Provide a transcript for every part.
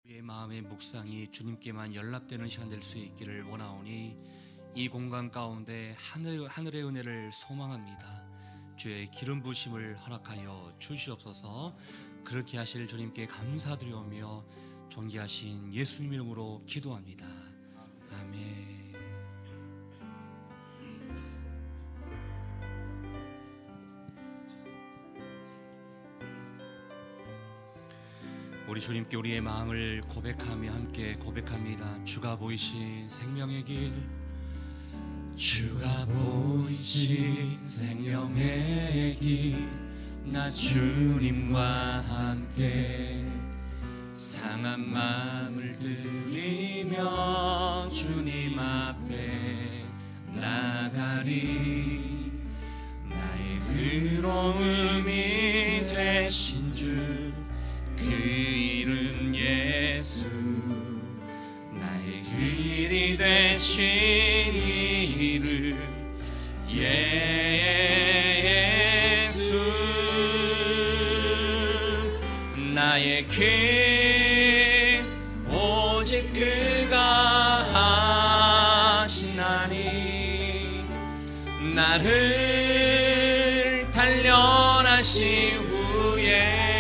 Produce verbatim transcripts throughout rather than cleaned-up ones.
우리의 마음의 묵상이 주님께만 연락되는 시간 될 수 있기를 원하오니 이 공간 가운데 하늘, 하늘의 은혜를 소망합니다. 주의 기름 부으심을 허락하여 주시옵소서. 그렇게 하실 주님께 감사드리오며 존귀하신 예수님 이름으로 기도합니다. 아멘. 우리 주님께 우리의 마음을 고백하며 함께 고백합니다. 주가 보이신 생명의 길, 주가 보이신 생명의 길, 나 주님과 함께 상한 마음을 들이며 주님 앞에 나가리. 나의 의로움이 되신 주 그 이름 예수, 나의 길이 되신 이름 예수. 나의 길 오직 그가 하시나니, 나를 단련하신 후에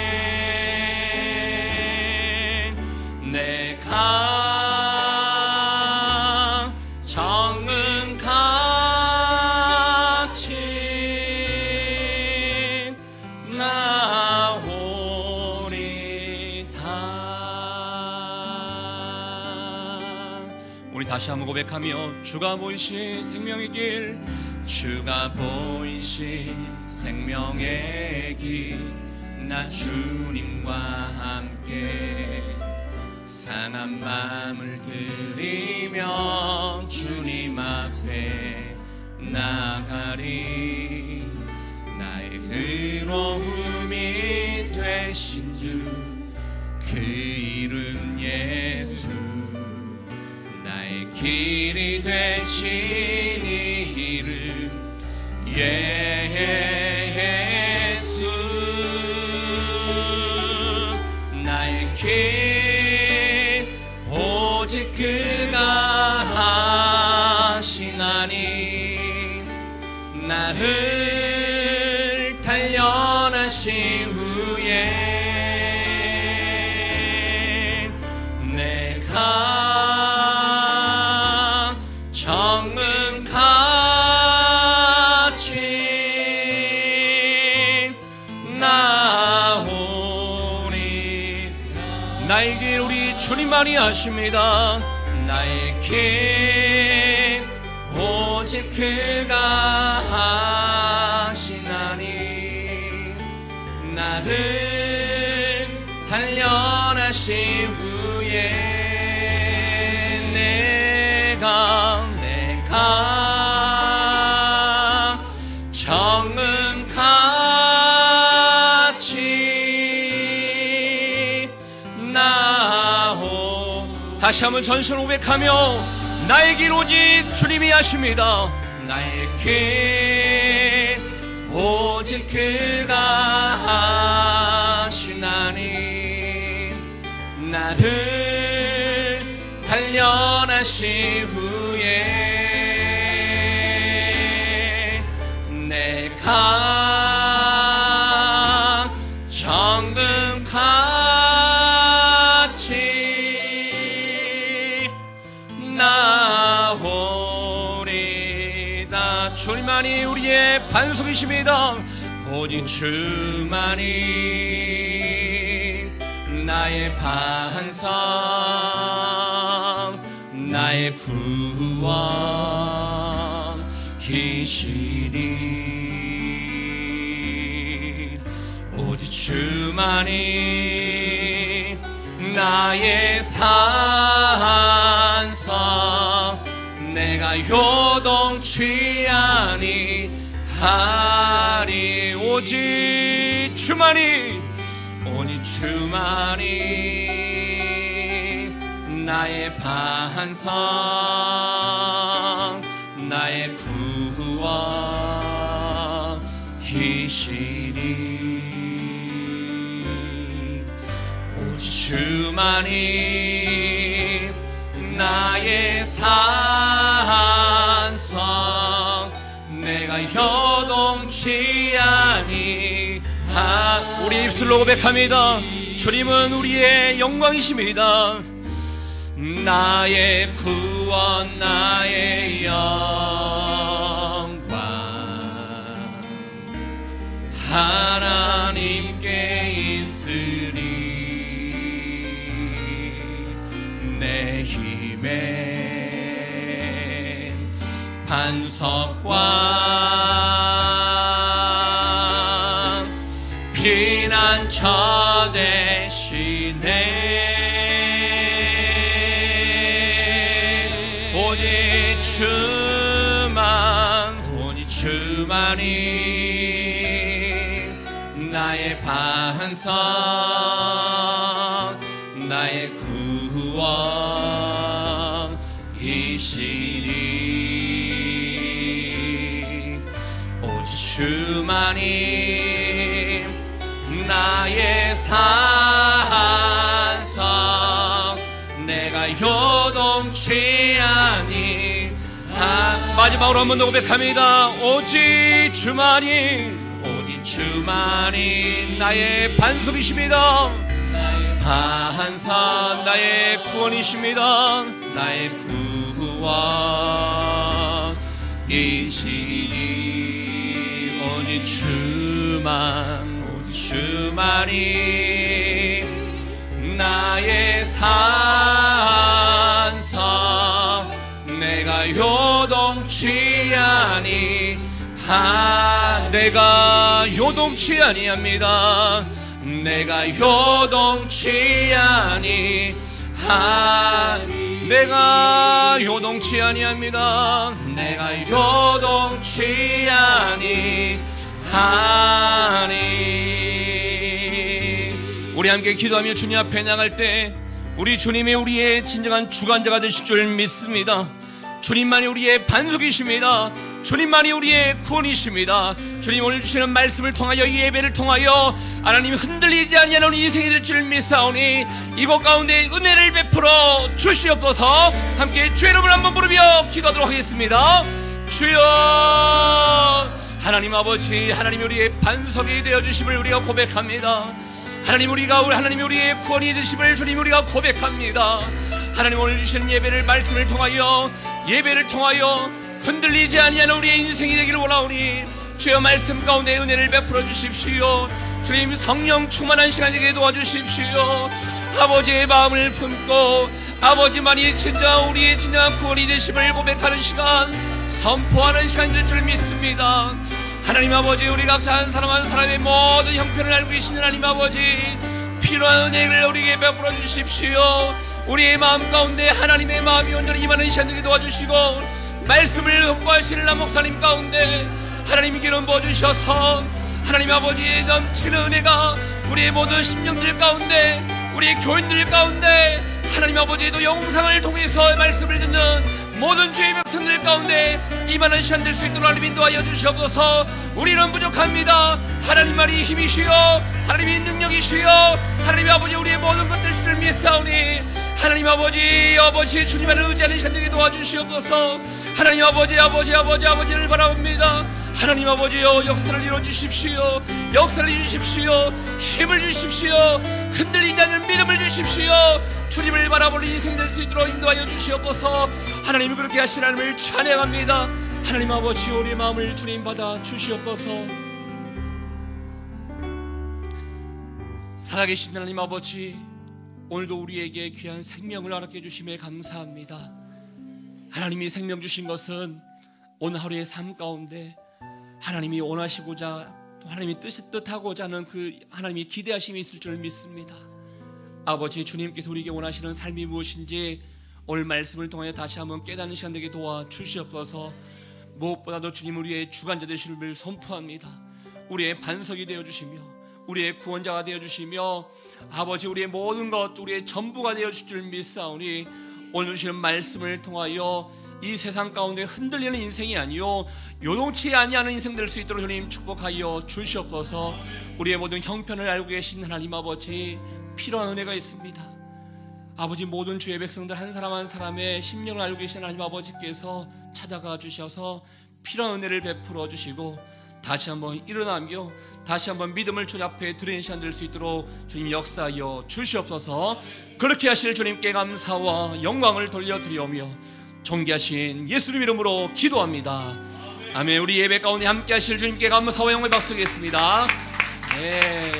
내가 정은같이 나오리다. 우리 다시 한번 고백하며 주가 보이신 생명의 길, 주가 보이신 생명의 길, 나 주님과 함께 상한 마음을 들이며 주님 앞에 나가리. 나의 의로움이 되신 주 그 이름 예수, 나의 길이 되신 이름 예수. 나의 길 오직 그가 하시나니, 나를 단련하신 후에 내가 정은같이 나오리. 나의 길 우리 주님만이 아십니다. 나의 길 오직 그가 하시나니, 나를 단련하신 후에 내가 내가 정은같이 나오. 다시 한번 전신 고백하며 나의 길 오직 주님이 하십니다. 나의 길 오직 그가 하시나니, 나를 단련하신 후에 내가 정금같이 나오리다. 주님만이 우리의 반석이십니다. 오직 주만이 나의 반석, 나의 구원이시니, 오직 주만이 나의 산성, 내가 요동치 아니하리. 오직 주만이 오직 주만이 나의 반석, 나의 구원이시니, 오직 주만이 나의 산성, 내가 여동치 아니. 아, 우리 입술로 고백합니다. 주님은 우리의 영광이십니다. 나의 구원, 나의 영광, 하나님께 있으리. 내 힘의 반석과 피난처 되시네. 오직 주만, 오직 주만이 나의 반석, 나의 구원이시니. 오직 주만이 나의 산성, 내가 요동치 아니. 아, 마지막으로 한 번 더 고백합니다. 오직 주만이, 오직 주만이 나의 반석이십니다. 나의 반석, 나의 구원이십니다. 나의 구원이시니. 오직 주만, 오직 주만이 나의 산성, 내가 요동치 아니. 아, 내가 요동치 아니합니다. 내가 요동치 아니. 아, 내가 요동치 아니합니다. 내가 요동치 아니 하니. 우리 함께 기도하며 주님 앞에 나갈 때 우리 주님이 우리의 진정한 주관자가 되실 줄 믿습니다. 주님만이 우리의 반석이십니다. 주님만이 우리의 구원이십니다. 주님 오늘 주시는 말씀을 통하여, 이 예배를 통하여 하나님 흔들리지 아니하는 인생이 될 줄 믿사오니 이곳 가운데 은혜를 베풀어 주시옵소서. 함께 주의 이름을 한번 부르며 기도하도록 하겠습니다. 주여, 하나님 아버지, 하나님 우리의 반석이 되어주심을 우리가 고백합니다. 하나님 우리가 하나님 우리의 구원이 되심을 주님 우리가 고백합니다. 하나님 오늘 주시는 예배를, 말씀을 통하여, 예배를 통하여 흔들리지 아니하는 우리의 인생이 되기를 원하오니 주여 말씀 가운데 은혜를 베풀어 주십시오. 주님 성령 충만한 시간 되게 도와주십시오. 아버지의 마음을 품고 아버지만이 진짜 우리의 진정한 구원이 되심을 고백하는 시간, 선포하는 시간이 될 줄 믿습니다. 하나님 아버지, 우리 각자 한 사람 한 사람의 모든 형편을 알고 계시는 하나님 아버지, 필요한 은혜를 우리에게 베풀어 주십시오. 우리의 마음 가운데 하나님의 마음이 온전히 임하는 시간 되게 도와주시고, 말씀을 선포하시는 남 목사님 가운데 하나님의 기름 부어주셔서 하나님 아버지의 넘치는 은혜가 우리의 모든 심령들 가운데, 우리의 교인들 가운데, 하나님 아버지도 영상을 통해서 말씀을 듣는 모든 주의 백성들 가운데 임하는 시간 될 수 있도록 하나님 인도하여 주시옵소서. 우리는 부족합니다. 하나님만이 힘이시여, 하나님이 능력이시여, 하나님 아버지 우리의 모든 것들 수를 믿사오니 하나님 아버지, 아버지 주님만을 의지하는 시간 되게 도와주시옵소서. 하나님 아버지, 아버지, 아버지, 아버지를 바라봅니다. 하나님 아버지여, 역사를 이루어주십시오. 역사를 이루십시오. 힘을 주십시오. 흔들리지 않는 믿음을 주십시오. 주님을 바라볼 인생이 될 수 있도록 인도하여 주시옵소서. 하나님 그렇게 하신 하나님을 찬양합니다. 하나님 아버지, 우리의 마음을 주님 받아 주시옵소서. 살아계신 하나님 아버지, 오늘도 우리에게 귀한 생명을 허락해 주심에 감사합니다. 하나님이 생명 주신 것은 오늘 하루의 삶 가운데 하나님이 원하시고자 또 하나님이 뜻, 뜻하고자 하는 그 하나님이 기대하심이 있을 줄 믿습니다. 아버지, 주님께서 우리에게 원하시는 삶이 무엇인지 오늘 말씀을 통해 다시 한번 깨닫는 시간 되게 도와주시옵소서. 무엇보다도 주님 우리의 주관자 되심을 선포합니다. 우리의 반석이 되어주시며 우리의 구원자가 되어주시며 아버지 우리의 모든 것, 우리의 전부가 되어주실 줄 믿사오니 오늘 주시는 말씀을 통하여 이 세상 가운데 흔들리는 인생이 아니요 요동치 아니하는 인생 될 수 있도록 주님 축복하여 주시옵소서. 우리의 모든 형편을 알고 계신 하나님 아버지, 필요한 은혜가 있습니다. 아버지, 모든 주의 백성들 한 사람 한 사람의 심령을 알고 계신 하나님 아버지께서 찾아가 주셔서 필요한 은혜를 베풀어 주시고 다시 한번 일어나며 다시 한번 믿음을 주님 앞에 드리는 시간 될 수 있도록 주님 역사하여 주시옵소서. 그렇게 하실 주님께 감사와 영광을 돌려드리오며 존귀하신 예수님 이름으로 기도합니다. 아멘. 우리 예배 가운데 함께 하실 주님께 감사와 영광을 박수하겠습니다. 네.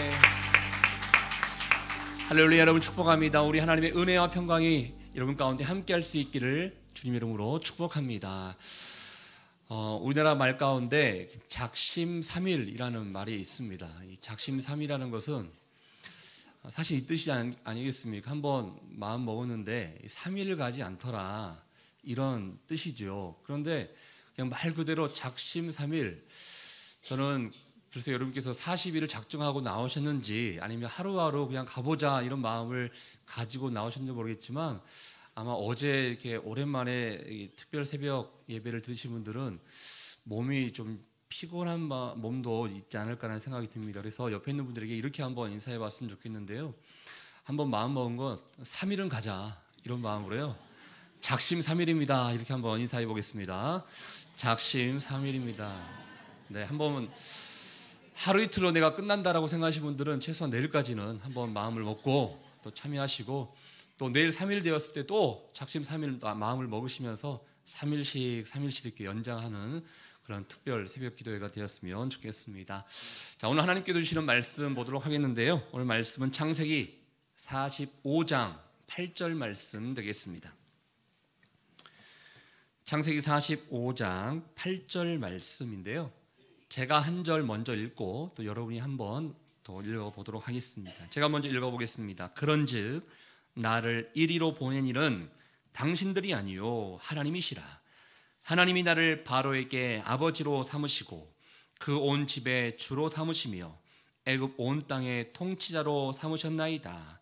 할렐루야. 여러분 축복합니다. 우리 하나님의 은혜와 평강이 여러분 가운데 함께 할 수 있기를 주님 이름으로 축복합니다. 어, 우리나라 말 가운데 작심삼일이라는 말이 있습니다. 이 작심삼일이라는 것은 사실 이 뜻이 아니, 아니겠습니까? 한번 마음 먹었는데 삼 일 가지 않더라, 이런 뜻이죠. 그런데 그냥 말 그대로 작심삼일, 저는 글쎄 여러분께서 사십 일을 작정하고 나오셨는지 아니면 하루하루 그냥 가보자 이런 마음을 가지고 나오셨는지 모르겠지만, 아마 어제 이렇게 오랜만에 이 특별 새벽 예배를 들으신 분들은 몸이 좀 피곤한 마, 몸도 있지 않을까라는 생각이 듭니다. 그래서 옆에 있는 분들에게 이렇게 한번 인사해 봤으면 좋겠는데요. 한번 마음 먹은 건 삼 일은 가자, 이런 마음으로요. 작심삼일입니다. 이렇게 한번 인사해 보겠습니다. 작심삼일입니다. 네, 한번 하루 이틀로 내가 끝난다라고 생각하시는 분들은 최소한 내일까지는 한번 마음을 먹고 또 참여하시고, 또 내일 삼 일 되었을 때 또 작심삼일 마음을 먹으시면서 삼 일씩 삼 일씩 이렇게 연장하는 그런 특별 새벽 기도회가 되었으면 좋겠습니다. 자, 오늘 하나님께서 주시는 말씀 보도록 하겠는데요. 오늘 말씀은 창세기 사십오 장 팔 절 말씀 되겠습니다. 창세기 사십오 장 팔 절 말씀인데요. 제가 한 절 먼저 읽고 또 여러분이 한번 더 읽어보도록 하겠습니다. 제가 먼저 읽어보겠습니다. 그런즉 나를 이리로 보낸 일은 당신들이 아니요 하나님이시라. 하나님이 나를 바로에게 아버지로 삼으시고 그 온 집의 주로 삼으시며 애굽 온 땅의 통치자로 삼으셨나이다.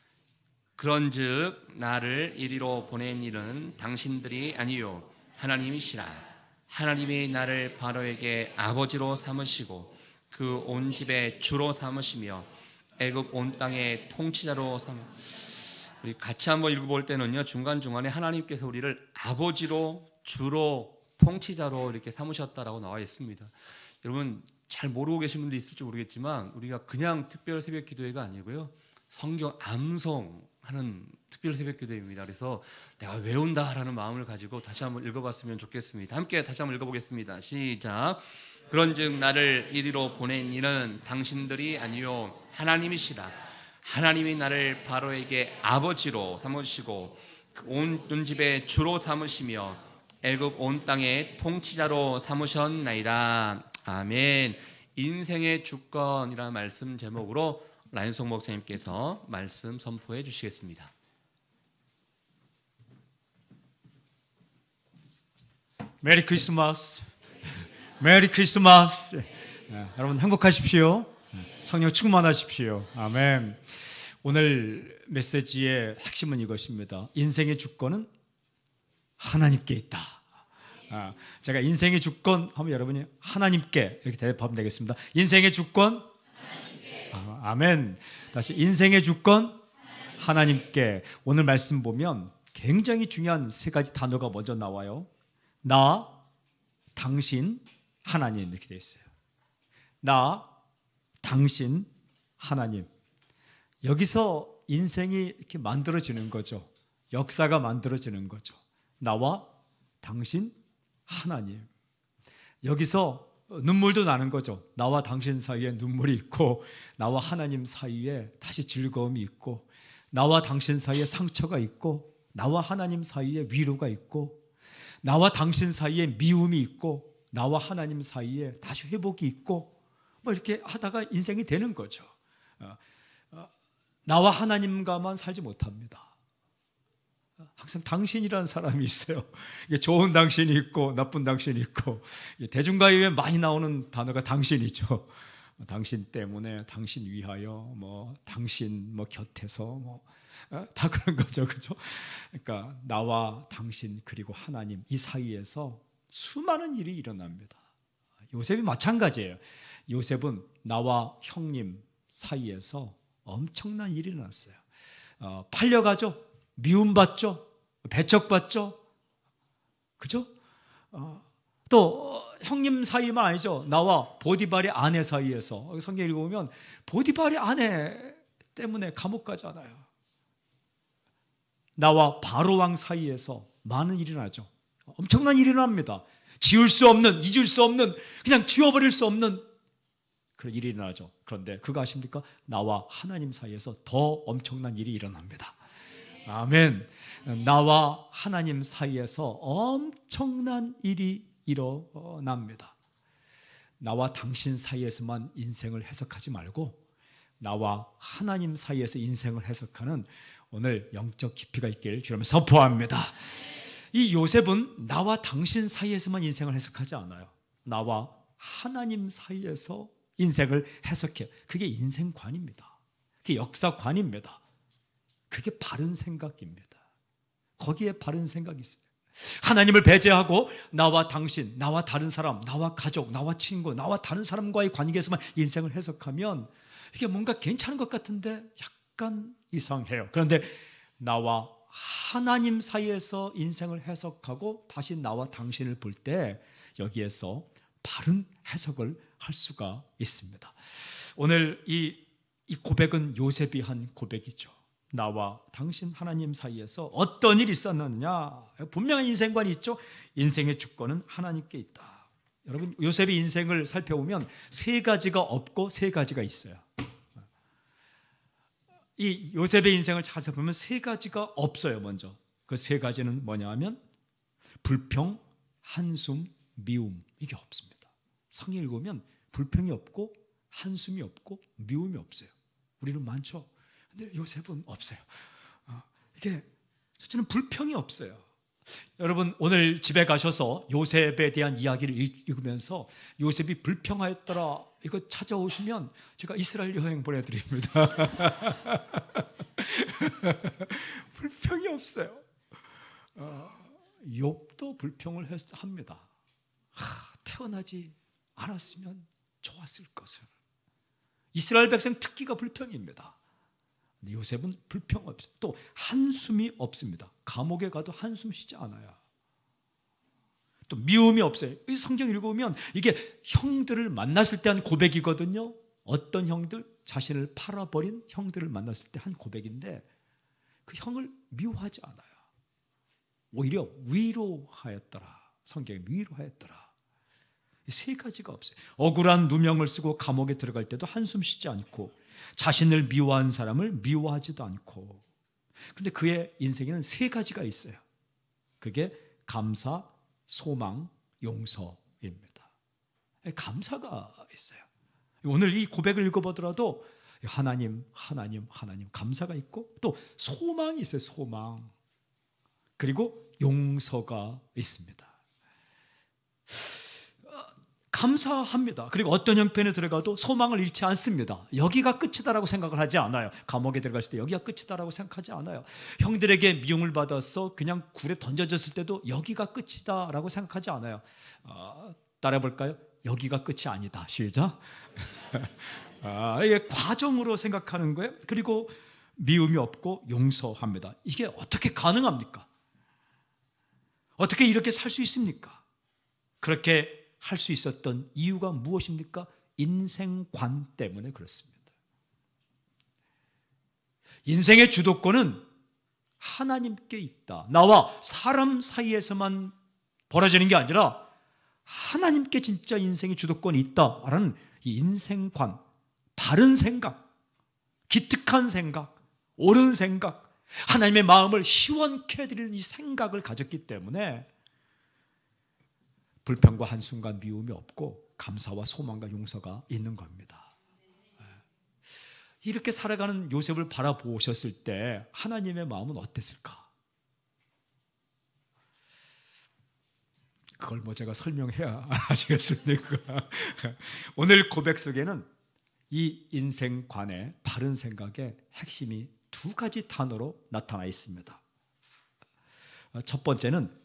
그런즉 나를 이리로 보낸 일은 당신들이 아니요 하나님이시라. 하나님이 나를 바로에게 아버지로 삼으시고 그 온 집의 주로 삼으시며 애굽 온 땅의 통치자로 삼. 우리 같이 한번 읽어볼 때는요, 중간중간에 하나님께서 우리를 아버지로, 주로, 통치자로 이렇게 삼으셨다라고 나와 있습니다. 여러분 잘 모르고 계신 분도 있을지 모르겠지만, 우리가 그냥 특별 새벽 기도회가 아니고요, 성경 암송하는 특별 새벽 기도회입니다. 그래서 내가 외운다라는 마음을 가지고 다시 한번 읽어봤으면 좋겠습니다. 함께 다시 한번 읽어보겠습니다. 시작. 그런즉 나를 이리로 보낸 이는 당신들이 아니요 하나님이시라. 하나님이 나를 바로에게 아버지로 삼으시고 온 집의 주로 삼으시며 애굽 온 땅의 통치자로 삼으셨나이다. 아멘. 인생의 주권이라는 말씀 제목으로 라인송 목사님께서 말씀 선포해 주시겠습니다. 메리 크리스마스. 메리 크리스마스. 네, 여러분 행복하십시오. 성령 충만하십시오. 아멘. 오늘 메시지의 핵심은 이것입니다. 인생의 주권은 하나님께 있다. 아, 제가 인생의 주권 하면 여러분이 하나님께 이렇게 대답하면 되겠습니다. 인생의 주권 하나님께. 아, 아멘. 다시 인생의 주권 하나님께. 오늘 말씀 보면 굉장히 중요한 세 가지 단어가 먼저 나와요. 나, 당신, 하나님 이렇게 되어 있어요. 나, 당신, 하나님. 여기서 인생이 이렇게 만들어지는 거죠. 역사가 만들어지는 거죠. 나와 당신, 하나님. 여기서 눈물도 나는 거죠. 나와 당신 사이에 눈물이 있고, 나와 하나님 사이에 다시 즐거움이 있고, 나와 당신 사이에 상처가 있고, 나와 하나님 사이에 위로가 있고, 나와 당신 사이에 미움이 있고, 나와 하나님 사이에 다시 회복이 있고, 뭐 이렇게 하다가 인생이 되는 거죠. 어, 어, 나와 하나님과만 살지 못합니다. 항상 당신이라는 사람이 있어요. 좋은 당신이 있고 나쁜 당신이 있고, 대중가요에 많이 나오는 단어가 당신이죠. 당신 때문에, 당신 위하여, 뭐 당신 뭐 곁에서 뭐 다 그런 거죠, 그죠? 그러니까 나와 당신 그리고 하나님 이 사이에서 수많은 일이 일어납니다. 요셉이 마찬가지예요. 요셉은 나와 형님 사이에서 엄청난 일이 일어났어요. 어, 팔려가죠. 미움받죠. 배척받죠. 그죠? 어, 또 형님 사이만 아니죠. 나와 보디발의 아내 사이에서 성경 읽어보면 보디발의 아내 때문에 감옥 가잖아요. 나와 바로왕 사이에서 많은 일이 나죠. 엄청난 일이 납니다. 지울 수 없는, 잊을 수 없는, 그냥 지워버릴 수 없는 그런 일이 일어나죠. 그런데 그거 아십니까? 나와 하나님 사이에서 더 엄청난 일이 일어납니다. 아멘. 나와 하나님 사이에서 엄청난 일이 일어납니다. 나와 당신 사이에서만 인생을 해석하지 말고 나와 하나님 사이에서 인생을 해석하는 오늘 영적 깊이가 있기를 주님을 선포합니다. 이 요셉은 나와 당신 사이에서만 인생을 해석하지 않아요. 나와 하나님 사이에서 인생을 해석해요. 그게 인생관입니다. 그게 역사관입니다. 그게 바른 생각입니다. 거기에 바른 생각이 있어요. 하나님을 배제하고 나와 당신, 나와 다른 사람, 나와 가족, 나와 친구, 나와 다른 사람과의 관계에서만 인생을 해석하면 이게 뭔가 괜찮은 것 같은데 약간 이상해요. 그런데 나와 하나님 사이에서 인생을 해석하고 다시 나와 당신을 볼 때 여기에서 바른 해석을 할 수가 있습니다. 오늘 이, 이 고백은 요셉이 한 고백이죠. 나와 당신 하나님 사이에서 어떤 일이 있었느냐. 분명한 인생관이 있죠. 인생의 주권은 하나님께 있다. 여러분 요셉의 인생을 살펴보면 세 가지가 없고 세 가지가 있어요. 이 요셉의 인생을 찾아보면 세 가지가 없어요. 먼저 그 세 가지는 뭐냐 하면 불평, 한숨, 미움. 이게 없습니다. 성경 읽으면 불평이 없고 한숨이 없고 미움이 없어요. 우리는 많죠. 근데 요셉은 없어요. 이게 저는 불평이 없어요. 여러분 오늘 집에 가셔서 요셉에 대한 이야기를 읽으면서 요셉이 불평하였더라 이거 찾아오시면 제가 이스라엘 여행 보내드립니다. 불평이 없어요. 어, 욥도 불평을 합니다. 하, 태어나지 않았으면 좋았을 것을. 이스라엘 백성 특기가 불평입니다. 근데 요셉은 불평 없어요. 또 한숨이 없습니다. 감옥에 가도 한숨 쉬지 않아요. 또 미움이 없어요. 이 성경 읽어보면 이게 형들을 만났을 때 한 고백이거든요. 어떤 형들? 자신을 팔아버린 형들을 만났을 때 한 고백인데 그 형을 미워하지 않아요. 오히려 위로하였더라. 성경에 위로하였더라. 이 세 가지가 없어요. 억울한 누명을 쓰고 감옥에 들어갈 때도 한숨 쉬지 않고 자신을 미워한 사람을 미워하지도 않고. 그런데 그의 인생에는 세 가지가 있어요. 그게 감사, 소망, 용서입니다. 감사가 있어요. 오늘 이 고백을 읽어보더라도 하나님, 하나님, 하나님 감사가 있고 또 소망이 있어요. 소망. 그리고 용서가 있습니다. 감사합니다. 그리고 어떤 형편에 들어가도 소망을 잃지 않습니다. 여기가 끝이다라고 생각을 하지 않아요. 감옥에 들어갔을 때 여기가 끝이다라고 생각하지 않아요. 형들에게 미움을 받아서 그냥 굴에 던져졌을 때도 여기가 끝이다라고 생각하지 않아요. 어, 따라해 볼까요? 여기가 끝이 아니다. 시작. 아, 이게 과정으로 생각하는 거예요. 그리고 미움이 없고 용서합니다. 이게 어떻게 가능합니까? 어떻게 이렇게 살 수 있습니까? 그렇게 할 수 있었던 이유가 무엇입니까? 인생관 때문에 그렇습니다. 인생의 주도권은 하나님께 있다. 나와 사람 사이에서만 벌어지는 게 아니라 하나님께 진짜 인생의 주도권이 있다라는 이 인생관, 바른 생각, 기특한 생각, 옳은 생각, 하나님의 마음을 시원케 해드리는 이 생각을 가졌기 때문에 불평과 한숨과 미움이 없고 감사와 소망과 용서가 있는 겁니다. 이렇게 살아가는 요셉을 바라보셨을 때 하나님의 마음은 어땠을까? 그걸 뭐 제가 설명해야 아시겠습니까? 오늘 고백 속에는 이 인생관의 바른 생각의 핵심이 두 가지 단어로 나타나 있습니다. 첫 번째는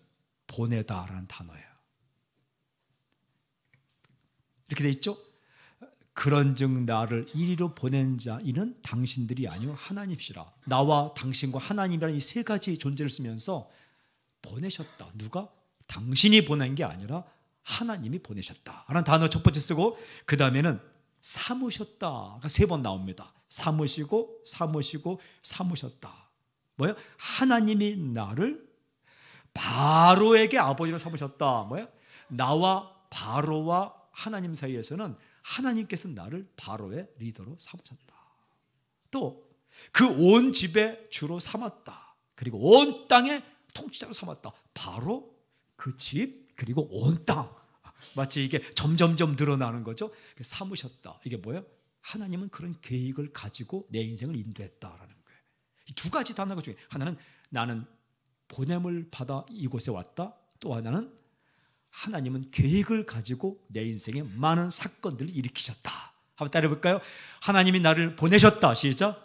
보내다라는 단어예요. 이렇게 돼 있죠? 그런즉 나를 이리로 보낸 자 이는 당신들이 아니요 하나님이시라. 나와 당신과 하나님이라는 이 세 가지 존재를 쓰면서 보내셨다. 누가? 당신이 보낸 게 아니라 하나님이 보내셨다 라는 단어 첫 번째 쓰고, 그 다음에는 삼으셨다가 세 번 나옵니다. 삼으시고 삼으시고 삼으셨다. 뭐예요? 하나님이 나를 바로에게 아버지로 삼으셨다. 뭐예요? 나와 바로와 하나님 사이에서는 하나님께서 나를 바로의 리더로 삼으셨다. 또 그 온 집의 주로 삼았다. 그리고 온 땅의 통치자로 삼았다. 바로 그 집 그리고 온 땅. 마치 이게 점점점 늘어나는 거죠. 삼으셨다. 이게 뭐예요? 하나님은 그런 계획을 가지고 내 인생을 인도했다라는 거예요. 이 두 가지 단어 중에 하나는 나는 보냄을 받아 이곳에 왔다. 또 하나는 하나님은 계획을 가지고 내 인생에 많은 사건들을 일으키셨다. 한번 따라해볼까요? 하나님이 나를 보내셨다. 시작.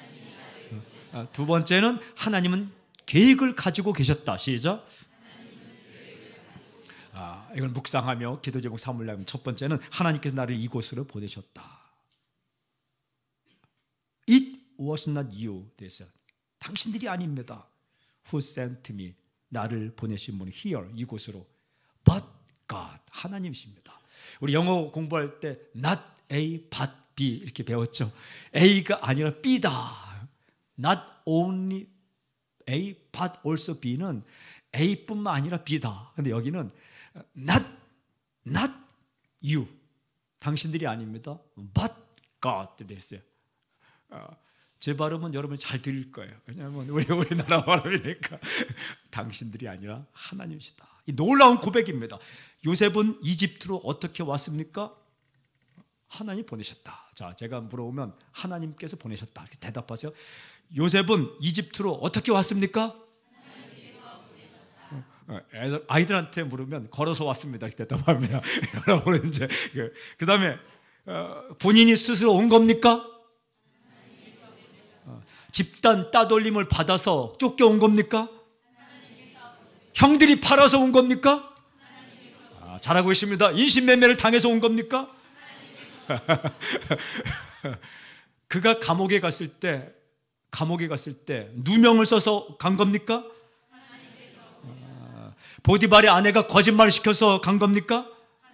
두 번째는 하나님은 계획을 가지고 계셨다. 시작. 아, 이걸 묵상하며 기도 제목 삼으려면 첫 번째는 하나님께서 나를 이곳으로 보내셨다. It was not you. 됐어. 당신들이 아닙니다. Who sent me. 나를 보내신 분은 here, 이곳으로. But God. 하나님이십니다. 우리 영어 공부할 때 not A, but B 이렇게 배웠죠. A가 아니라 B다. Not only A, but also B는 A뿐만 아니라 B다. 근데 여기는 not, not you. 당신들이 아닙니다. But God 됐어요. 제 발음은 여러분 잘 들릴 거예요. 왜냐하면 우리 우리나라 발음이니까. 당신들이 아니라 하나님이시다. 이 놀라운 고백입니다. 요셉은 이집트로 어떻게 왔습니까? 하나님 보내셨다. 자, 제가 물어보면 하나님께서 보내셨다. 이렇게 대답하세요. 요셉은 이집트로 어떻게 왔습니까? 애들, 아이들한테 물으면 걸어서 왔습니다. 이렇게 대답합니다. 여러분은 이제 그, 그 다음에 어, 본인이 스스로 온 겁니까? 어, 집단 따돌림을 받아서 쫓겨온 겁니까? 형들이 팔아서 온 겁니까? 아, 잘하고 있습니다. 인신매매를 당해서 온 겁니까? 그가 감옥에 갔을 때 감옥에 갔을 때 누명을 써서 간 겁니까? 아, 보디발의 아내가 거짓말을 시켜서 간 겁니까?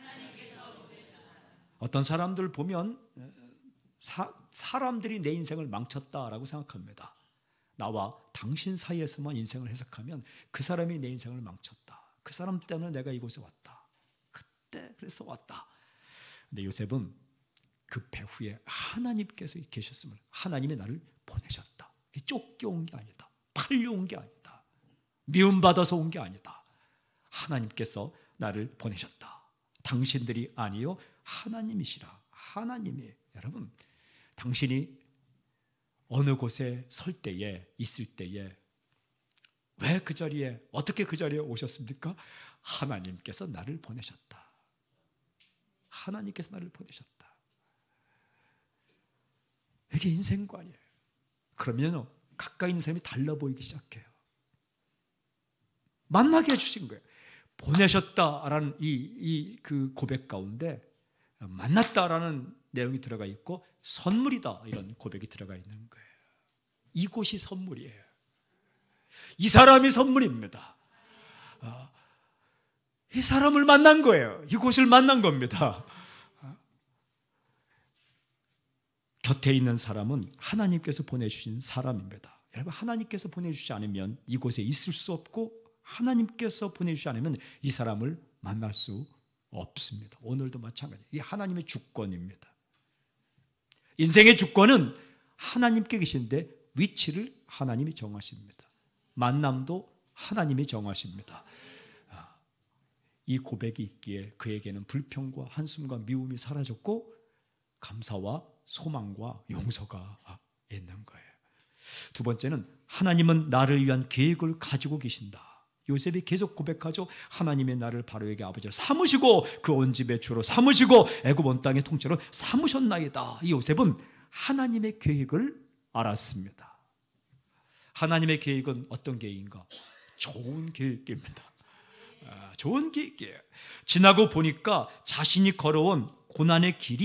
어떤 사람들 보면 사, 사람들이 내 인생을 망쳤다라고 생각합니다. 나와 당신 사이에서만 인생을 해석하면 그 사람이 내 인생을 망쳤다. 그 사람 때문에 내가 이곳에 왔다. 그때 그래서 왔다. 근데 요셉은 그 배후에 하나님께서 계셨음을, 하나님이 나를 보내셨다. 쫓겨온 게 아니다. 팔려온 게 아니다. 미움받아서 온 게 아니다. 하나님께서 나를 보내셨다. 당신들이 아니요 하나님이시라. 하나님이. 여러분, 당신이 어느 곳에 설 때에, 있을 때에 왜 그 자리에, 어떻게 그 자리에 오셨습니까? 하나님께서 나를 보내셨다. 하나님께서 나를 보내셨다. 이게 인생관이에요. 그러면 가까이 있는 사람이 달라 보이기 시작해요. 만나게 해주신 거예요. 보내셨다라는 이, 이 그 고백 가운데 만났다라는 내용이 들어가 있고 선물이다 이런 고백이 들어가 있는 거예요. 이곳이 선물이에요. 이 사람이 선물입니다. 이 사람을 만난 거예요. 이곳을 만난 겁니다. 곁에 있는 사람은 하나님께서 보내주신 사람입니다. 여러분, 하나님께서 보내주지 않으면 이곳에 있을 수 없고 하나님께서 보내주지 않으면 이 사람을 만날 수 없습니다. 오늘도 마찬가지예요. 이게 하나님의 주권입니다. 인생의 주권은 하나님께 계신데 위치를 하나님이 정하십니다. 만남도 하나님이 정하십니다. 이 고백이 있기에 그에게는 불평과 한숨과 미움이 사라졌고 감사와 소망과 용서가 있는 거예요. 두 번째는 하나님은 나를 위한 계획을 가지고 계신다. 요셉이 계속 고백하죠. 하나님의 나를 바로에게 아버지로 삼으시고 그 온 집의 주로 삼으시고 애굽 온 땅의 통째로 삼으셨나이다. 이 요셉은 하나님의 계획을 알았습니다. 하나님의 계획은 어떤 계획인가? 좋은 계획입니다. 아, 좋은 계획이에요. 지나고 보니까 자신이 걸어온 고난의 길이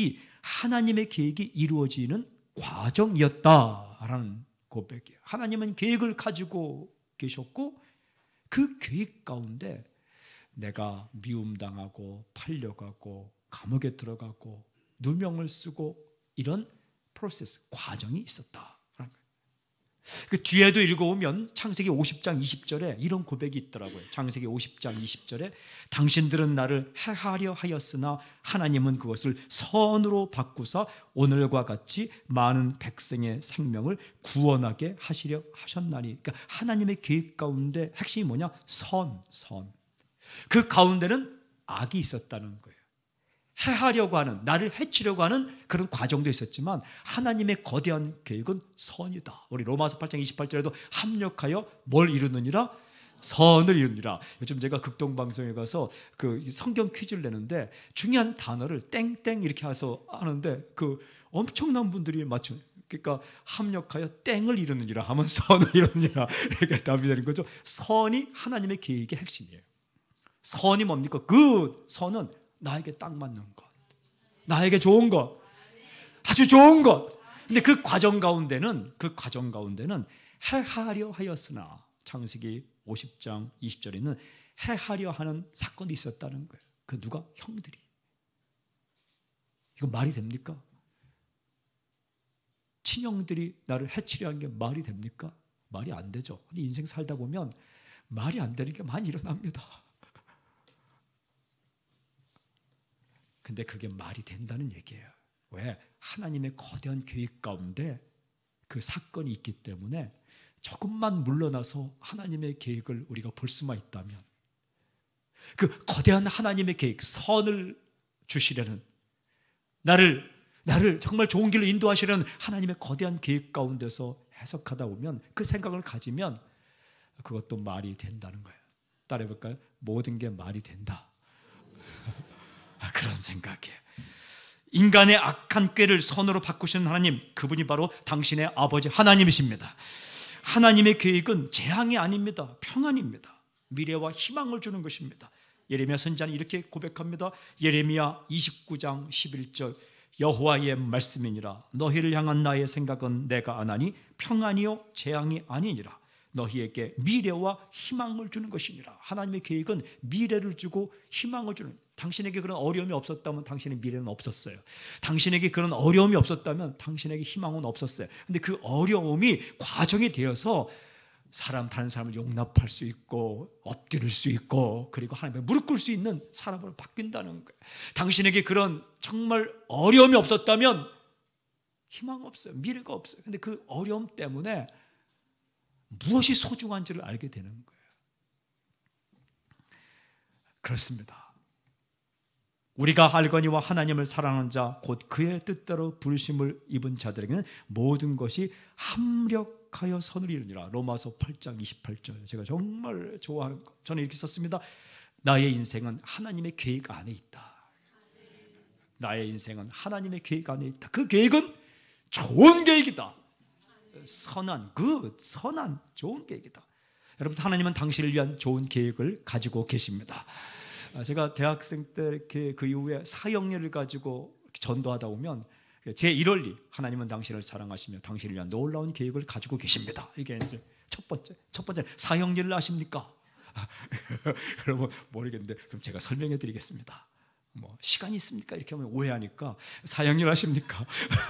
하나님의 계획이 이루어지는 과정이었다라는 고백이에요. 하나님은 계획을 가지고 계셨고 그 계획 가운데 내가 미움당하고 팔려가고 감옥에 들어가고 누명을 쓰고 이런 프로세스, 과정이 있었다. 그 뒤에도 읽어보면 창세기 오십 장 이십 절에 이런 고백이 있더라고요. 창세기 오십 장 이십 절에 당신들은 나를 해하려 하였으나 하나님은 그것을 선으로 바꾸사 오늘과 같이 많은 백성의 생명을 구원하게 하시려 하셨나니. 그러니까 하나님의 계획 가운데 핵심이 뭐냐? 선, 선. 그 가운데는 악이 있었다는 거예요. 해하려고 하는, 나를 해치려고 하는 그런 과정도 있었지만 하나님의 거대한 계획은 선이다. 우리 로마서 팔 장 이십팔 절에도 합력하여 뭘 이루느니라? 선을 이루느니라. 요즘 제가 극동방송에 가서 그 성경 퀴즈를 내는데 중요한 단어를 땡땡 이렇게 해서 하는데 그 엄청난 분들이 맞춰요. 그러니까 합력하여 땡을 이루느니라 하면 선을 이루느니라 이렇게 답이 되는 거죠. 선이 하나님의 계획의 핵심이에요. 선이 뭡니까? 그 선은 나에게 딱 맞는 것, 나에게 좋은 것, 아주 좋은 것. 근데 그 과정 가운데는 그 과정 가운데는 해하려 하였으나 창세기 오십 장 이십 절에는 해하려 하는 사건이 있었다는 거예요. 그 누가? 형들이. 이거 말이 됩니까? 친형들이 나를 해치려 한 게 말이 됩니까? 말이 안 되죠. 근데 인생 살다 보면 말이 안 되는 게 많이 일어납니다. 근데 그게 말이 된다는 얘기예요. 왜? 하나님의 거대한 계획 가운데 그 사건이 있기 때문에 조금만 물러나서 하나님의 계획을 우리가 볼 수만 있다면 그 거대한 하나님의 계획, 선을 주시려는 나를 나를 정말 좋은 길로 인도하시려는 하나님의 거대한 계획 가운데서 해석하다 보면 그 생각을 가지면 그것도 말이 된다는 거예요. 따라해볼까요? 모든 게 말이 된다. 그런 생각이에요. 인간의 악한 꾀를 선으로 바꾸시는 하나님, 그분이 바로 당신의 아버지 하나님이십니다. 하나님의 계획은 재앙이 아닙니다. 평안입니다. 미래와 희망을 주는 것입니다. 예레미야 선지자는 이렇게 고백합니다. 예레미야 이십구 장 십일 절 여호와의 말씀이니라. 너희를 향한 나의 생각은 내가 아나니 평안이요 재앙이 아니니라. 너희에게 미래와 희망을 주는 것이니라. 하나님의 계획은 미래를 주고 희망을 주는. 당신에게 그런 어려움이 없었다면 당신의 미래는 없었어요. 당신에게 그런 어려움이 없었다면 당신에게 희망은 없었어요. 근데 그 어려움이 과정이 되어서 사람 다른 사람을 용납할 수 있고 엎드릴 수 있고 그리고 하나님께 무릎 꿇을 수 있는 사람으로 바뀐다는 거예요. 당신에게 그런 정말 어려움이 없었다면 희망 없어요. 미래가 없어요. 근데 그 어려움 때문에 무엇이 소중한지를 알게 되는 거예요. 그렇습니다. 우리가 알거니와 하나님을 사랑하는 자 곧 그의 뜻대로 부르심을 입은 자들에게는 모든 것이 합력하여 선을 이루니라. 로마서 팔 장 이십팔 절 제가 정말 좋아하는 것. 저는 이렇게 썼습니다. 나의 인생은 하나님의 계획 안에 있다. 나의 인생은 하나님의 계획 안에 있다. 그 계획은 좋은 계획이다. 선한, 그 선한 좋은 계획이다. 여러분, 하나님은 당신을 위한 좋은 계획을 가지고 계십니다. 제가 대학생 때 이렇게 그 이후에 사역일을 가지고 전도하다 보면 제일 원리, 하나님은 당신을 사랑하시며 당신을 위한 놀라운 계획을 가지고 계십니다. 이게 이제 첫 번째, 첫 번째 사역일을 아십니까? 여러분 모르겠는데 그럼 제가 설명해 드리겠습니다. 뭐 시간이 있습니까? 이렇게 하면 오해하니까 사역일 아십니까?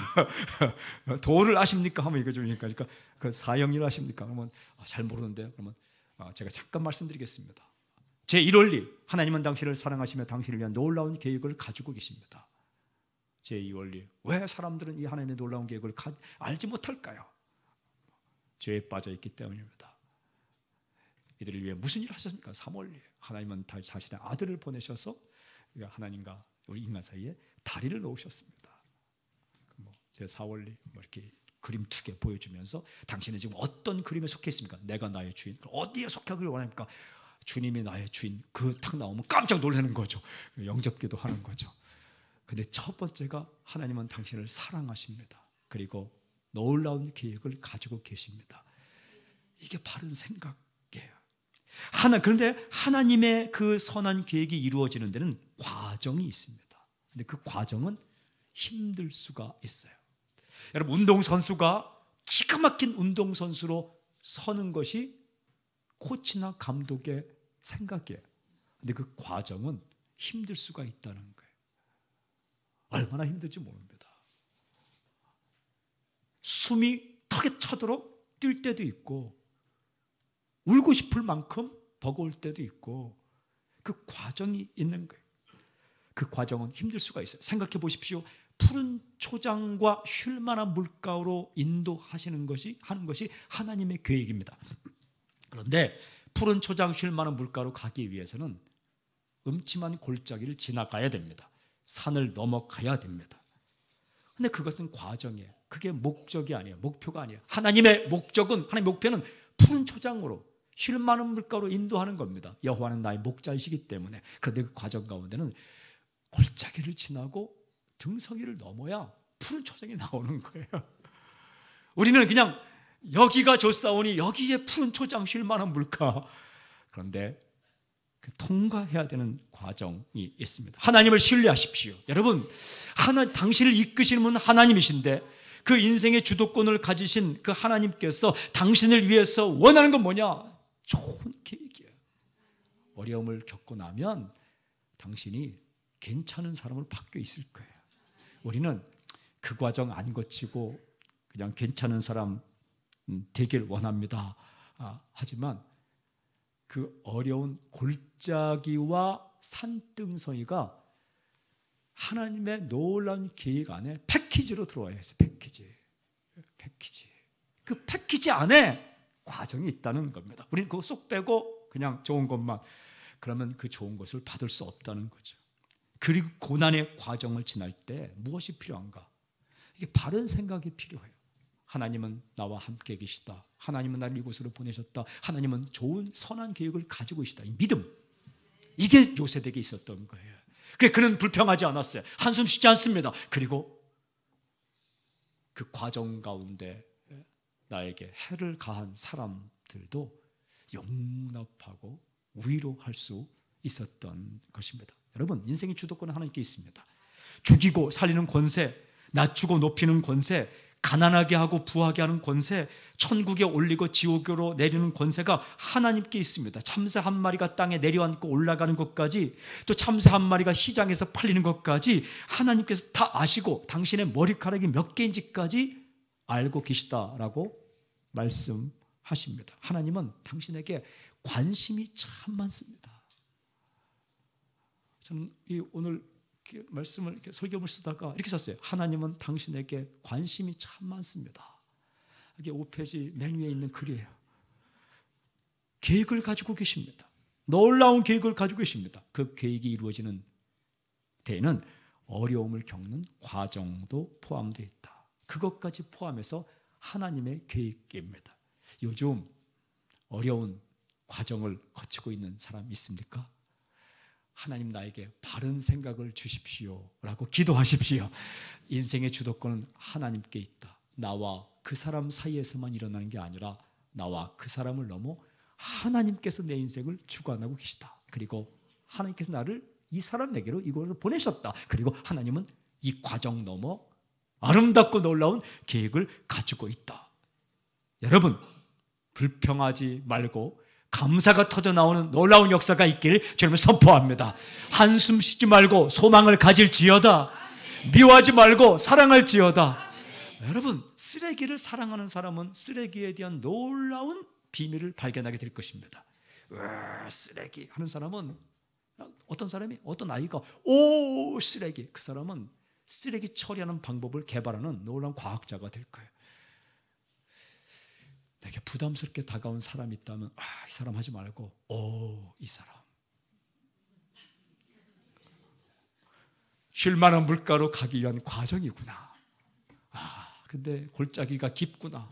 도를 아십니까? 하면 이거 좀 그러니까 그 사역일 아십니까? 그러면 아, 잘 모르는데 그러면 아, 제가 잠깐 말씀드리겠습니다. 제일 원리, 하나님은 당신을 사랑하시며 당신을 위한 놀라운 계획을 가지고 계십니다. 제이 원리, 왜 사람들은 이 하나님의 놀라운 계획을 가, 알지 못할까요? 죄에 빠져 있기 때문입니다. 이들을 위해 무슨 일을 하셨습니까? 삼 원리, 하나님은 자신의 아들을 보내셔서 하나님과 우리 인간 사이에 다리를 놓으셨습니다. 뭐 사 원리 뭐 이렇게 그림 두 개 보여주면서 당신은 지금 어떤 그림에 속해 있습니까? 내가 나의 주인, 어디에 속하기를 원합니까? 주님이 나의 주인, 그 탁 나오면 깜짝 놀라는 거죠. 영접기도 하는 거죠. 근데 첫 번째가 하나님은 당신을 사랑하십니다. 그리고 놀라운 계획을 가지고 계십니다. 이게 바른 생각이에요. 하나, 그런데 하나님의 그 선한 계획이 이루어지는 데는 과정이 있습니다. 근데 그 과정은 힘들 수가 있어요. 여러분, 운동선수가 기가 막힌 운동선수로 서는 것이 코치나 감독의 생각이에요. 근데 그 과정은 힘들 수가 있다는 거예요. 얼마나 힘들지 모릅니다. 숨이 턱에 차도록 뛸 때도 있고, 울고 싶을 만큼 버거울 때도 있고, 그 과정이 있는 거예요. 그 과정은 힘들 수가 있어요. 생각해 보십시오. 푸른 초장과 쉴 만한 물가로 인도하시는 것이, 하는 것이 하나님의 계획입니다. 그런데 푸른 초장 쉴 만한 물가로 가기 위해서는 음침한 골짜기를 지나가야 됩니다. 산을 넘어가야 됩니다. 근데 그것은 과정이에요. 그게 목적이 아니에요. 목표가 아니에요. 하나님의 목적은, 하나님의 목표는 푸른 초장으로 쉴 만한 물가로 인도하는 겁니다. 여호와는 나의 목자이시기 때문에. 그런데 그 과정 가운데는 골짜기를 지나고 등성이를 넘어야 푸른 초장이 나오는 거예요. 우리는 그냥 여기가 좋사오니 여기에 푸른 초장 쉴 만한 물가. 그런데 통과해야 되는 과정이 있습니다. 하나님을 신뢰하십시오. 여러분, 하나, 당신을 이끄시는 분은 하나님이신데 그 인생의 주도권을 가지신 그 하나님께서 당신을 위해서 원하는 건 뭐냐? 좋은 계획이에요. 어려움을 겪고 나면 당신이 괜찮은 사람으로 바뀌어 있을 거예요. 우리는 그 과정 안 거치고 그냥 괜찮은 사람 되길 원합니다. 아, 하지만 그 어려운 골짜기와 산등성이가 하나님의 놀라운 계획 안에 패키지로 들어와야 해요. 패키지. 패키지. 그 패키지 안에 과정이 있다는 겁니다. 우리는 그거 쏙 빼고 그냥 좋은 것만, 그러면 그 좋은 것을 받을 수 없다는 거죠. 그리고 고난의 과정을 지날 때 무엇이 필요한가? 이게 바른 생각이 필요해요. 하나님은 나와 함께 계시다. 하나님은 나를 이곳으로 보내셨다. 하나님은 좋은 선한 계획을 가지고 계시다. 이 믿음, 이게 요셉에게 있었던 거예요. 그래, 그는 불평하지 않았어요. 한숨 쉬지 않습니다. 그리고 그 과정 가운데 나에게 해를 가한 사람들도 용납하고 위로할 수 있었던 것입니다. 여러분, 인생의 주도권은 하나님께 있습니다. 죽이고 살리는 권세, 낮추고 높이는 권세, 가난하게 하고 부하게 하는 권세, 천국에 올리고 지옥으로 내리는 권세가 하나님께 있습니다. 참새 한 마리가 땅에 내려앉고 올라가는 것까지, 또 참새 한 마리가 시장에서 팔리는 것까지 하나님께서 다 아시고 당신의 머리카락이 몇 개인지까지 알고 계시다라고 말씀하십니다. 하나님은 당신에게 관심이 참 많습니다. 저는 이 오늘 이렇게 말씀을 이렇게 설교를 쓰다가 이렇게 썼어요. 하나님은 당신에게 관심이 참 많습니다. 이게 오 페이지 맨 위에 있는 글이에요. 계획을 가지고 계십니다. 놀라운 계획을 가지고 계십니다. 그 계획이 이루어지는 데에는 어려움을 겪는 과정도 포함되어 있다. 그것까지 포함해서 하나님의 계획입니다. 요즘 어려운 과정을 거치고 있는 사람 있습니까? 하나님 나에게 바른 생각을 주십시오 라고 기도하십시오. 인생의 주도권은 하나님께 있다. 나와 그 사람 사이에서만 일어나는 게 아니라 나와 그 사람을 넘어 하나님께서 내 인생을 주관하고 계시다. 그리고 하나님께서 나를 이 사람에게로 이곳으로 보내셨다. 그리고 하나님은 이 과정 넘어 아름답고 놀라운 계획을 가지고 있다. 여러분, 불평하지 말고 감사가 터져나오는 놀라운 역사가 있기를 주님을 선포합니다. 한숨 쉬지 말고 소망을 가질지어다. 미워하지 말고 사랑할지어다. 여러분, 쓰레기를 사랑하는 사람은 쓰레기에 대한 놀라운 비밀을 발견하게 될 것입니다. 으아, 쓰레기 하는 사람은, 어떤 사람이, 어떤 아이가 오 쓰레기, 그 사람은 쓰레기 처리하는 방법을 개발하는 놀라운 과학자가 될 거예요. 내게 부담스럽게 다가온 사람이 있다면, 아, 이 사람 하지 말고, 오, 이 사람. 쉴만한 물가로 가기 위한 과정이구나. 아, 근데 골짜기가 깊구나.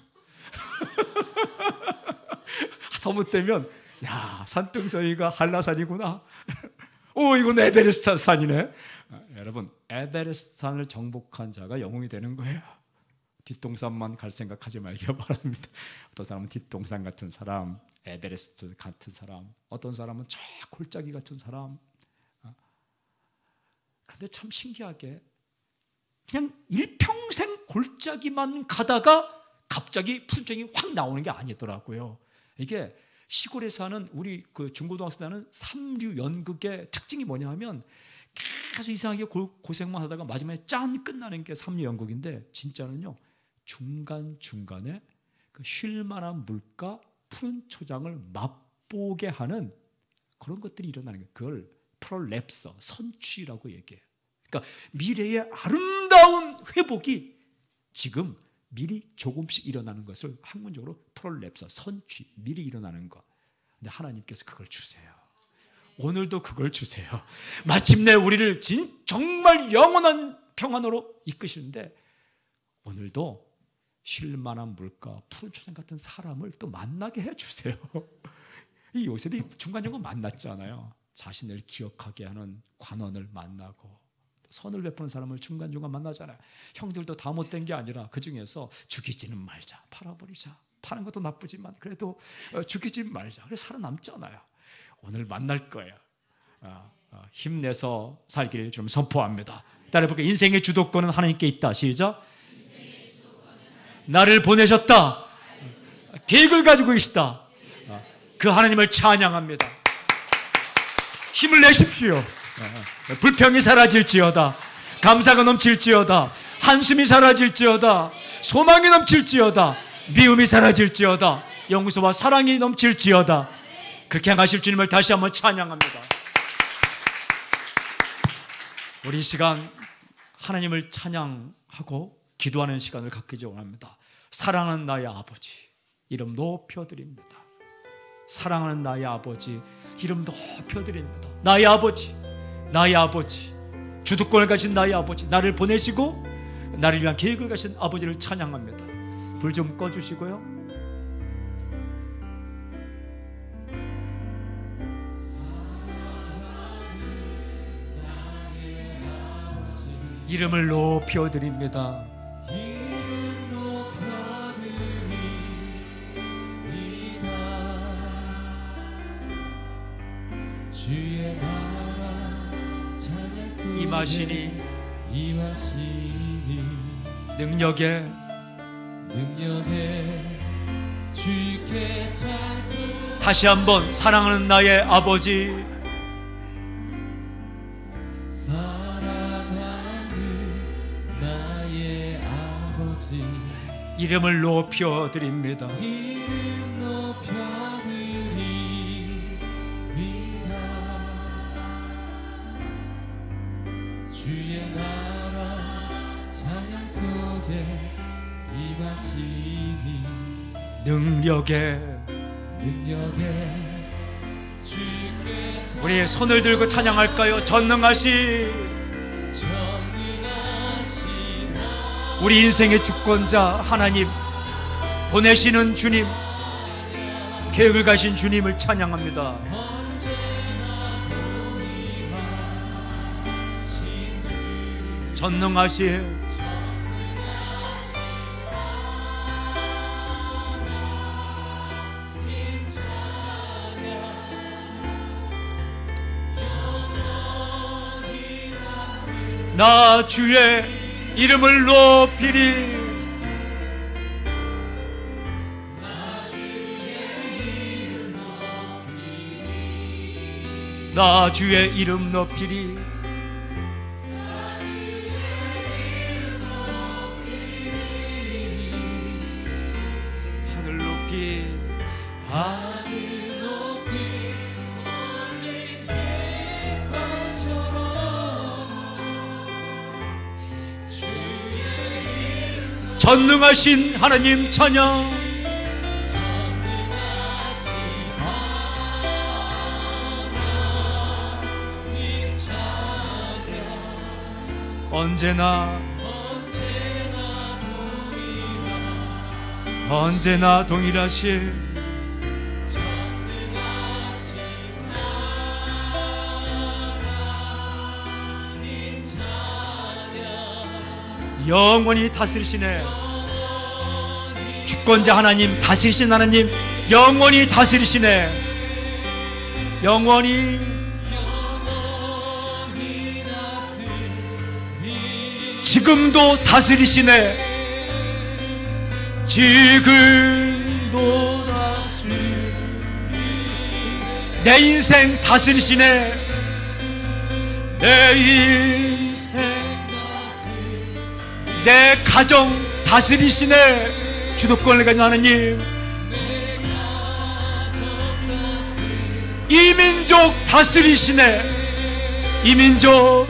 잘못되면, 야, 산등성이가 한라산이구나. 오, 이건 에베레스트 산이네. 아, 여러분, 에베레스트 산을 정복한 자가 영웅이 되는 거예요. 뒷동산만 갈 생각하지 말기 바랍니다. 어떤 사람은 뒷동산 같은 사람, 에베레스트 같은 사람, 어떤 사람은 저 골짜기 같은 사람. 그런데 참 신기하게 그냥 일평생 골짜기만 가다가 갑자기 푸른 초장이 확 나오는 게 아니더라고요. 이게 시골에 사는 우리 그 중고등학생들은 삼류 연극의 특징이 뭐냐 하면 계속 이상하게 고, 고생만 하다가 마지막에 짠 끝나는 게 삼류 연극인데, 진짜는요 중간중간에 그 쉴만한 물가 푸른 초장을 맛보게 하는 그런 것들이 일어나는 거예요. 그걸 프롤랩서, 선취라고 얘기해요. 그러니까 미래의 아름다운 회복이 지금 미리 조금씩 일어나는 것을 학문적으로 프롤랩서, 선취, 미리 일어나는 것. 근데 하나님께서 그걸 주세요. 오늘도 그걸 주세요. 마침내 우리를 진, 정말 영원한 평안으로 이끄시는데, 오늘도 쉴만한 물가, 푸른 초장 같은 사람을 또 만나게 해주세요. 이 요셉이 중간중간 만났잖아요. 자신을 기억하게 하는 관원을 만나고 선을 베푸는 사람을 중간중간 만나잖아요. 형들도 다 못된 게 아니라 그 중에서 죽이지는 말자, 팔아버리자. 파는 것도 나쁘지만 그래도 죽이지 말자. 그래서 살아남잖아요. 오늘 만날 거예요. 어, 어, 힘내서 살기를 좀 선포합니다. 따라해볼게요. 인생의 주도권은 하나님께 있다. 시작. 나를 보내셨다. 계획을 가지고 계시다. 어, 그 하나님을 찬양합니다. 힘을 내십시오. 불평이 사라질지어다. 감사가 넘칠지어다. 한숨이 사라질지어다. 소망이 넘칠지어다. 미움이 사라질지어다. 용서와 사랑이 넘칠지어다. 그렇게 행하실 주님을 다시 한번 찬양합니다. 우리 이 시간 하나님을 찬양하고 기도하는 시간을 갖기를 원합니다. 사랑하는 나의 아버지, 이름 높여드립니다. 사랑하는 나의 아버지, 이름 높여드립니다. 나의 아버지, 나의 아버지, 주도권을 가진 나의 아버지, 나를 보내시고 나를 위한 계획을 가신 아버지를 찬양합니다. 불 좀 꺼주시고요. 이름을 높여드립니다. 임하시니 능력에 능력에 주께 찬송. 다시 한번 사랑하는 나의 아버지, 사랑하는 나의 아버지, 이름을 높여드립니다. 이름 높여드립니다. 주의 나라 찬양 속에 임하시니 능력에 능력에 주께 우리 손을 들고 찬양할까요? 전능하시 전능하신 우리 인생의 주권자 하나님, 보내시는 주님, 계획을 가신 주님을 찬양합니다. 전능하신 나 주의 이름을 높이리. 나 주의 이름 높이리. 하늘 높이 하늘 높이 멀리 전능하신 하나님 찬양. 언제나 언제나 동일하신 영원히 다스리시네. 주권자 하나님, 다스리신 하나님, 영원히 다스리시네. 영원히 지금도 다스리시네. 지금도 다스리시네. 내 인생 다스리시네. 내 인생 다스리시네. 내 가정 다스리시네. 주도권을 가진 하나님, 이 민족 다스리시네. 이 민족,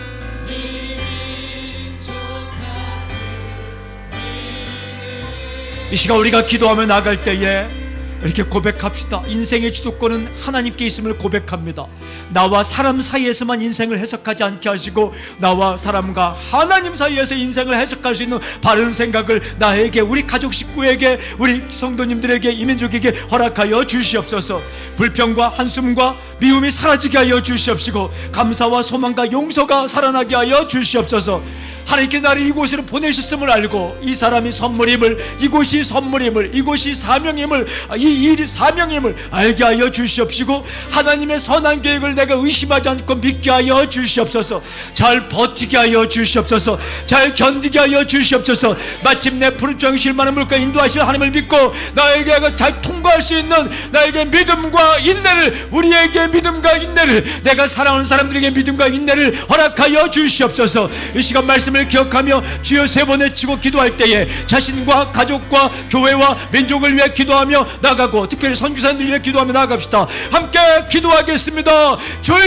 이 시간 우리가 기도하며 나갈 때에 이렇게 고백합시다. 인생의 주도권은 하나님께 있음을 고백합니다. 나와 사람 사이에서만 인생을 해석하지 않게 하시고 나와 사람과 하나님 사이에서 인생을 해석할 수 있는 바른 생각을 나에게, 우리 가족 식구에게, 우리 성도님들에게, 이민족에게 허락하여 주시옵소서. 불평과 한숨과 미움이 사라지게 하여 주시옵시고 감사와 소망과 용서가 살아나게 하여 주시옵소서. 하나님께 나를 이곳으로 보내셨음을 알고 이 사람이 선물임을, 이곳이 선물임을, 이곳이 사명임을, 이 일이 사명임을 알게 하여 주시옵시고 하나님의 선한 계획을 내가 의심하지 않고 믿게 하여 주시옵소서. 잘 버티게 하여 주시옵소서. 잘 견디게 하여 주시옵소서. 마침내 푸른 땅 실만한 물가 인도하시는 하나님을 믿고 나에게 잘 통과할 수 있는 나에게 믿음과 인내를, 우리에게 믿음과 인내를, 내가 사랑하는 사람들에게 믿음과 인내를 허락하여 주시옵소서. 이 시간 말씀을 기억하며 주여 세 번 외치고 기도할 때에 자신과 가족과 교회와 민족을 위해 기도하며 나가고 특별히 선교사님들 위해 기도하며 나갑시다. 함께 기도하겠습니다.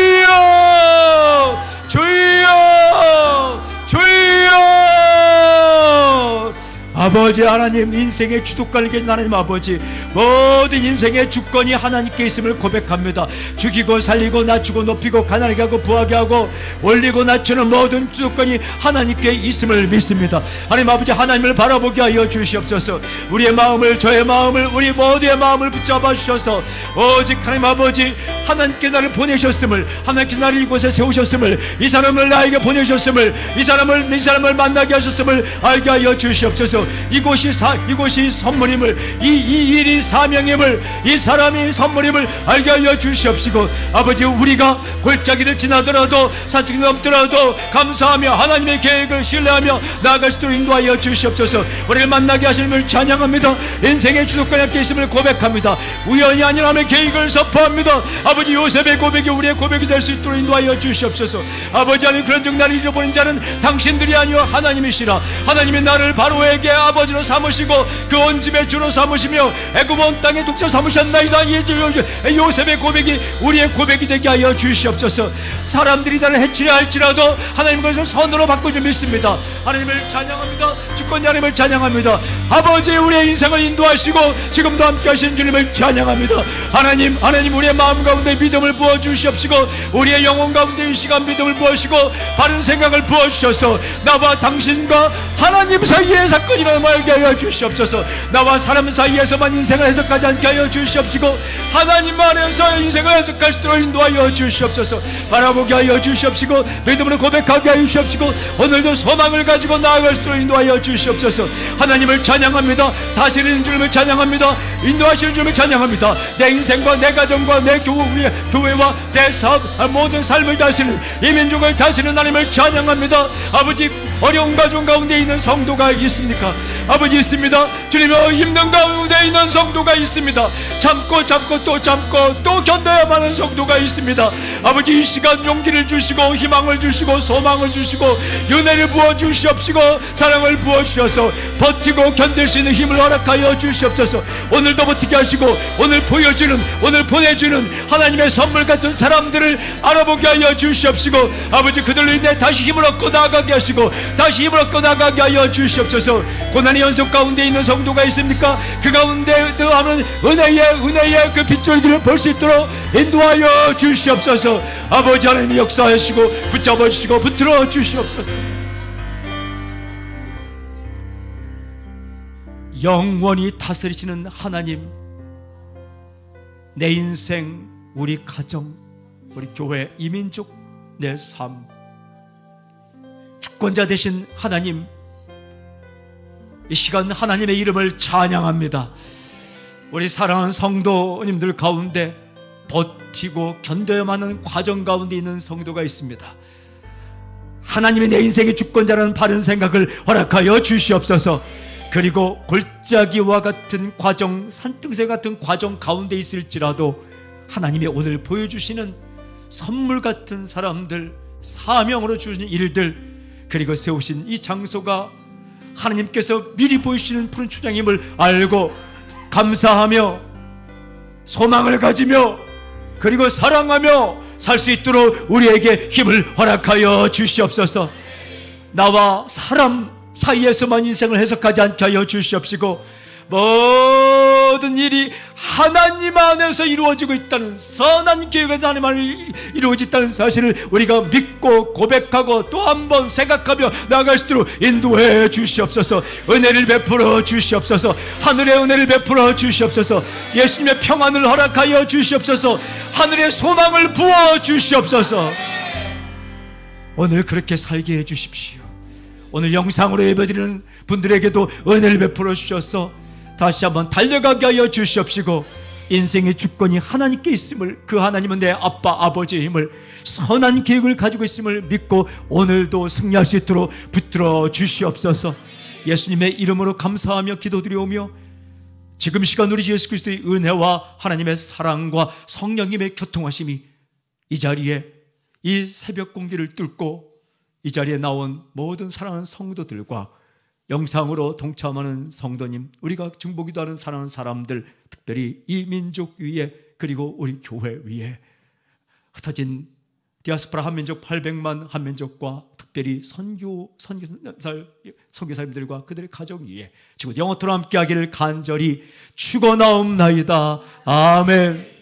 주여, 주여, 주여. 아버지 하나님, 인생의 주도권을 가진 하나님 아버지, 모든 인생의 주권이 하나님께 있음을 고백합니다. 죽이고 살리고 낮추고 높이고 가난하게 하고 부하게 하고 올리고 낮추는 모든 주도권이 하나님께 있음을 믿습니다. 하나님 아버지, 하나님을 바라보게 하여 주시옵소서. 우리의 마음을, 저의 마음을, 우리 모두의 마음을 붙잡아 주셔서 오직 하나님 아버지, 하나님께 나를 보내셨음을, 하나님께 나를 이곳에 세우셨음을, 이 사람을 나에게 보내셨음을, 이 사람을 이 사람을 만나게 하셨음을 알게 하여 주시옵소서. 이곳이 사, 이곳이 선물임을, 이, 이 일이 사명임을, 이 사람이 선물임을 알게 하여 주시옵시고 아버지, 우리가 골짜기를 지나더라도 산책이 넘더라도 감사하며 하나님의 계획을 신뢰하며 나아갈 수 있도록 인도하여 주시옵소서. 우리를 만나게 하심을 찬양합니다. 인생의 주도권이 함께 있음을 고백합니다. 우연이 아닌 하나님의 계획을 선포합니다. 아버지, 요셉의 고백이 우리의 고백이 될 수 있도록 인도하여 주시옵소서. 아버지 하나님, 그런 중 나를 잃어버린 자는 당신들이 아니요 하나님이시라. 하나님이 나를 바로에게 아버지로 삼으시고 그 온 집의 주로 삼으시며 애굽 온 땅의 독자 삼으셨나이다. 요셉의 고백이 우리의 고백이 되게 하여 주시옵소서. 사람들이 나를 해치려 할지라도 하나님 것을 선으로 바꾸지 믿습니다. 하나님을 찬양합니다. 주권 하나님을 찬양합니다. 아버지, 우리의 인생을 인도하시고 지금도 함께 하신 주님을 찬양합니다. 하나님, 하나님 우리의 마음 가운데 믿음을 부어주시옵시고 우리의 영혼 가운데 이 시간 믿음을 부으시고 바른 생각을 부어주셔서 나와 당신과 하나님 사이의 사건이라는 말게 하여 주시옵소서. 나와 사람 사이에서만 인생을 해석하지 않게 하여 주시옵시고 하나님 안에서 인생을 해석할 수 있도록 인도하여 주시옵소서. 바라보게 하여 주시옵시고 믿음으로 고백하게 하여 주시옵시고 오늘도 소망을 가지고 나아갈 수 있도록 인도하여 주시옵소서. 하나님을 찬양합니다. 다스리는 주님을 찬양합니다. 인도하시는 주님을 찬양합니다. 내 인생과 내 가정과 내 교회, 교회와 내 사업, 모든 삶을 다스리는, 이 민족을 다스리는 하나님을 찬양합니다. 아버지, 어려운 가정 가운데 있는 성도가 있습니까? 아버지, 있습니다. 주님의 힘든 가운데 있는 성도가 있습니다. 참고 참고 또 참고 또 견뎌야만 하는 성도가 있습니다. 아버지, 이 시간 용기를 주시고 희망을 주시고 소망을 주시고 은혜를 부어주시옵시고 사랑을 부어주셔서 버티고 견딜 수 있는 힘을 허락하여 주시옵소서. 오늘도 버티게 하시고 오늘 보여주는, 오늘 보내주는 하나님의 선물 같은 사람들을 알아보게 하여 주시옵시고 아버지, 그들로 인해 다시 힘을 얻고 나아가게 하시고 다시 힘을 얻고 나아가게 하여 주시옵소서. 고난의 연속 가운데 있는 성도가 있습니까? 그 가운데 하는 은혜의 은혜의 그 빗줄기를 볼 수 있도록 인도하여 주시옵소서. 아버지 하나님 역사하시고 붙잡아 주시고 붙들어 주시옵소서. 영원히 다스리시는 하나님, 내 인생, 우리 가정, 우리 교회, 이민족, 내 삶, 주권자 되신 하나님, 이 시간 하나님의 이름을 찬양합니다. 우리 사랑하는 성도님들 가운데 버티고 견뎌야만 하는 과정 가운데 있는 성도가 있습니다. 하나님이 내 인생의 주권자라는 바른 생각을 허락하여 주시옵소서. 그리고 골짜기와 같은 과정, 산등새 같은 과정 가운데 있을지라도 하나님이 오늘 보여주시는 선물 같은 사람들, 사명으로 주신 일들, 그리고 세우신 이 장소가 하나님께서 미리 보이시는 푸른 초장임을 알고 감사하며 소망을 가지며 그리고 사랑하며 살 수 있도록 우리에게 힘을 허락하여 주시옵소서. 나와 사람 사이에서만 인생을 해석하지 않게 하여 주시옵시고, 모든 일이 하나님 안에서 이루어지고 있다는 선한 계획에서 하나님 안에 이루어졌다는 사실을 우리가 믿고 고백하고 또 한 번 생각하며 나아갈 수 있도록 인도해 주시옵소서. 은혜를 베풀어 주시옵소서. 하늘의 은혜를 베풀어 주시옵소서. 예수님의 평안을 허락하여 주시옵소서. 하늘의 소망을 부어 주시옵소서. 오늘 그렇게 살게 해 주십시오. 오늘 영상으로 예배드리는 분들에게도 은혜를 베풀어 주셔서 다시 한번 달려가게 하여 주시옵시고, 인생의 주권이 하나님께 있음을, 그 하나님은 내 아빠 아버지의 힘을, 선한 계획을 가지고 있음을 믿고 오늘도 승리할 수 있도록 붙들어 주시옵소서. 예수님의 이름으로 감사하며 기도드리오며, 지금 시간 우리 주 예수 그리스도의 은혜와 하나님의 사랑과 성령님의 교통하심이 이 자리에, 이 새벽 공기를 뚫고 이 자리에 나온 모든 사랑하는 성도들과 영상으로 동참하는 성도님, 우리가 중보기도하는 사랑하는 사람들, 특별히 이 민족 위에 그리고 우리 교회 위에 흩어진 디아스포라 한민족 팔백만 한민족과 특별히 선교 선교사 선교사님들과 그들의 가정 위에 지금 영원토록 함께하기를 간절히 축원하옵나이다. 아멘.